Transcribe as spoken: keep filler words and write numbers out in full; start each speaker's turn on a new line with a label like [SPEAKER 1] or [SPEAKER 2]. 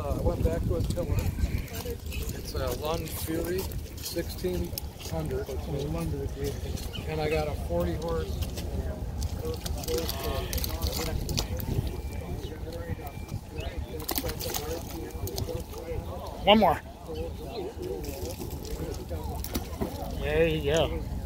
[SPEAKER 1] Uh, I went back to a tiller. It's a Lund Fury sixteen hundred. And I got a forty horse.
[SPEAKER 2] One more. There you go.